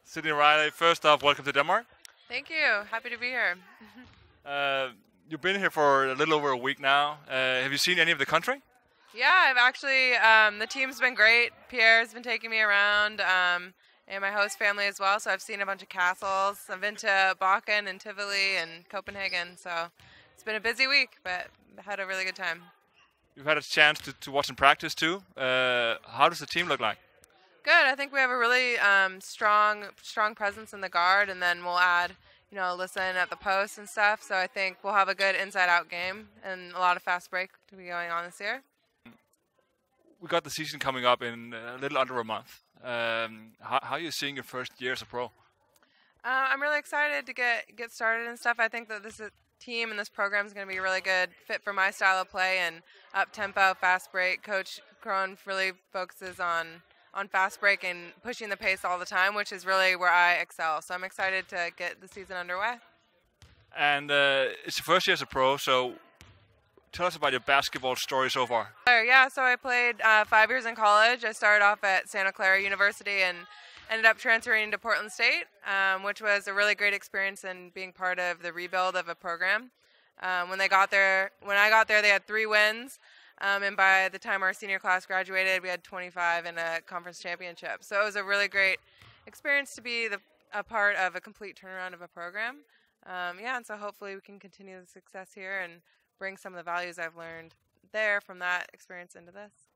Sydney Riley, first off, welcome to Denmark. Thank you. Happy to be here. You've been here for a little over a week now. Have you seen any of the country? Yeah, I've actually, the team's been great. Pierre's been taking me around, and my host family as well. So I've seen a bunch of castles. I've been to Bakken and Tivoli and Copenhagen. So it's been a busy week, but had a really good time. You've had a chance to watch in practice too. How does the team look like? Good. I think we have a really strong presence in the guard, and then we'll add, listen at the post and stuff. So I think we'll have a good inside-out game and a lot of fast break to be going on this year. We got the season coming up in a little under a month. How are you seeing your first year as a pro? I'm really excited to get started and stuff. I think that this team and this program is going to be a really good fit for my style of play and up-tempo, fast break. Coach Krohn really focuses on fast break and pushing the pace all the time, which is really where I excel. So I'm excited to get the season underway. And it's your first year as a pro, so tell us about your basketball story so far. Yeah, so I played 5 years in college. I started off at Santa Clara University and ended up transferring to Portland State, which was a really great experience and being part of the rebuild of a program. When I got there, they had 3 wins. And by the time our senior class graduated, we had 25 in a conference championship. So it was a really great experience to be a part of a complete turnaround of a program. And so hopefully we can continue the success here and bring some of the values I've learned there from that experience into this.